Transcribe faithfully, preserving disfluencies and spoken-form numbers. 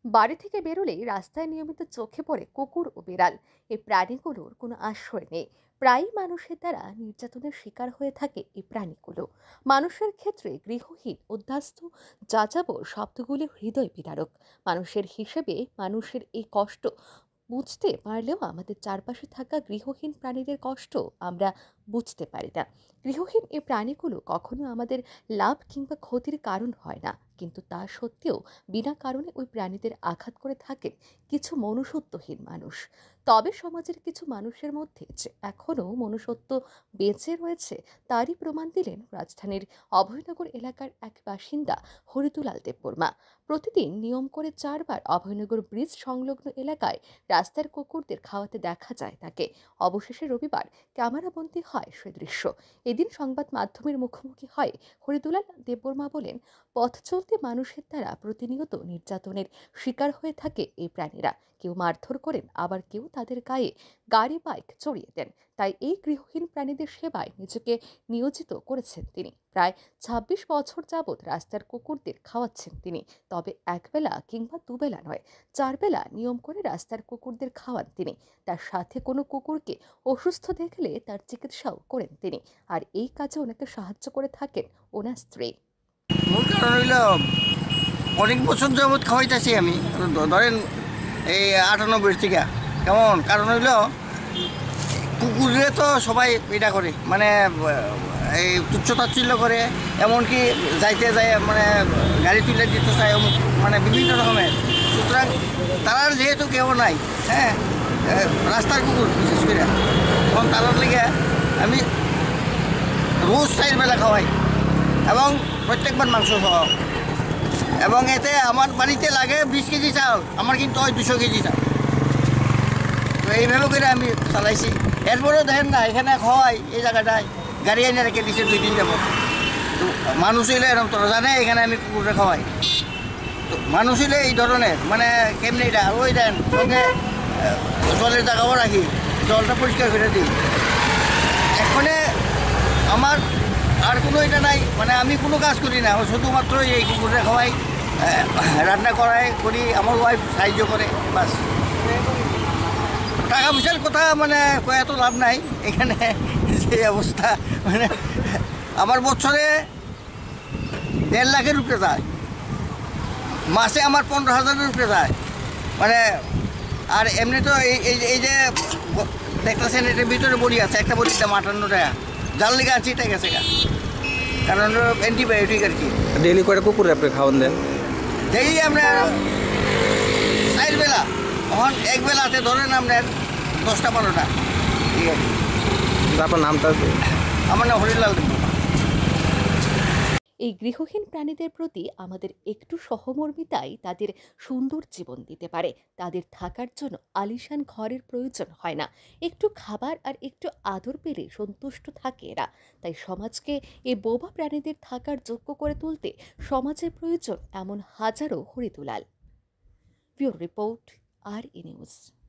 বাড়ি থেকে বেরোলেই রাস্তায় নিয়মিত চোখে পড়ে কুকুর ও বিড়াল। এই প্রাণীগুলোর কোনো আশ্রয় নেই। প্রায়ই মানুষের দ্বারা নির্যাতনের শিকার হয়ে থাকে এই প্রাণীগুলো। মানুষের ক্ষেত্রে গৃহহীন উদ্বাস্তু যাযাবর শব্দগুলো হৃদয় বিদারক। মানুষের হিসেবে মানুষের এই কষ্ট বুঝতে পারলেও আমাদের চারপাশে থাকা গৃহহীন প্রাণীদের কষ্ট আমরা বুঝতে পারি না। গৃহহীন এই প্রাণীগুলো কখনো আমাদের লাভ কিংবা ক্ষতির কারণ হয় না, কিন্তু তা সত্ত্বেও বিনা কারণে ওই প্রাণীদের আঘাত করে থাকেন কিছু মনুষ্যত্বহীন মানুষ। তবে সমাজের কিছু মানুষের মধ্যে যে এখনও মনুষ্যত্ব বেঁচে রয়েছে, তারই প্রমাণ দিলেন রাজধানীর অভয়নগর এলাকার এক বাসিন্দা হরিদুলাল দেববর্মা। প্রতিদিন নিয়ম করে চারবার অভয়নগর ব্রিজ সংলগ্ন এলাকায় রাস্তার কুকুরদের খাওয়াতে দেখা যায় তাকে। অবশেষে রবিবার ক্যামেরাবন্দী হয় সে দৃশ্য। এদিন সংবাদ মাধ্যমের মুখোমুখি হয় হরিদুলাল দেববর্মা বলেন, পথ চলতে মানুষের দ্বারা প্রতিনিয়ত নির্যাতনের শিকার হয়ে থাকে এই প্রাণীরা। কেউ মারধর করেন, আবার কেউ তাদের গায়ে গাড়ি বাইক চড়িয়ে দেন। তাই এই গৃহহীন প্রাণীদের সেবায় নিজেকে নিয়োজিত করেছেন তিনি। প্রায় ছাব্বিশ বছর যাবৎ রাস্তার কুকুরদের খাওয়াচ্ছেন তিনি। তবে একবেলা কিংবা দুবেলা নয়, চার বেলা নিয়ম করে রাস্তার কুকুরদের খাওয়ান তিনি। তার সাথে কোনো কুকুরকে অসুস্থ দেখলে তার চিকিৎসাও করেন তিনি। আর এই কাজে ওনাকে সাহায্য করে থাকেন ওনার স্ত্রী। মূল কারণ হইল অনেক বছর যাবৎ খাওয়াইতেছি আমি, দ- ধরেন এই আটানব্বই থেকে। কেমন কারণ হইল কুকুরে তো সবাই এটা করে, মানে আহ, এই তুচ্ছতাচ্ছিল্য করে, এমনকি যাইতে যায় মানে গাড়ি তুলে দিতে চায়, অমুক মানে বিভিন্ন রকমের। সুতরাং তারার যেহেতু কেউ নাই, হ্যাঁ, আহ, রাস্তার কুকুর বিশেষ করে, তখন তারার লেগে আমি রোজ চার বেলা খাওয়াই এবং প্রত্যেকবার মাংস খাওয়া। এবং এতে আমার বাড়িতে লাগে বিশ কেজি চাল, আমার কিন্তু হয় দুশো কেজি চাল। তো এইভাবে করে আমি চালাইছি। এরপরেও দেখেন না, এখানে খাওয়াই এই জায়গাটায় গাড়ি এনে রেখে দিচ্ছে দুই দিন যাবো। তো মানুষ হইলে এরকম তো জানে এখানে আমি কুকুরে খাওয়াই। তো মানুষ হইলে এই ধরনের মানে কেমনি এটা ওই দেন সঙ্গে আহ, জলের জায়গাও রাখি, জলটা পরিষ্কার করে দিই। এখানে আমার আর কোনো এটা নাই, মানে আমি কোনো কাজ করি না, শুধুমাত্র এই কুকুরে খাওয়াই, আহ, রান্না করাই করি, আমার ওয়াইফ সাহায্য করে, বাস। টাকা পয়সার কথা মানে কয়ে এত লাভ নাই এখানে। যে অবস্থা, মানে আমার বছরে দেড় লাখের উপরে যায়, মাসে আমার পনেরো হাজারের উপরে যায়, মানে। আর এমনি তো এই এই এই যে দেখতেছেন এটার ভিতরে বড়ি আছে, একটা বড়ির দাম আটান্ন টাকা, জাল লিগে আছে এটা গেছে গা, কারণ অ্যান্টিবায়োটিক আর কি। ডেইলি করে কুকুরে আপনি খাওয়ান দেন? ডেইলি আপনার চার বেলা, তখন এক বেলাতে ধরেন আপনার দশটা বারোটা, ঠিক আছে। আপনার নামটা? আমার নাম হরিলাল দেব। এই গৃহহীন প্রাণীদের প্রতি আমাদের একটু সহমর্মিতাই তাদের সুন্দর জীবন দিতে পারে। তাদের থাকার জন্য আলিশান ঘরের প্রয়োজন হয় না, একটু খাবার আর একটু আদর পেলে সন্তুষ্ট থাকে এরা। তাই সমাজকে এই বোবা প্রাণীদের থাকার যোগ্য করে তুলতে সমাজের প্রয়োজন এমন হাজারো হরিদুলাল। ব্যুরো রিপোর্ট, আর ই নিউজ।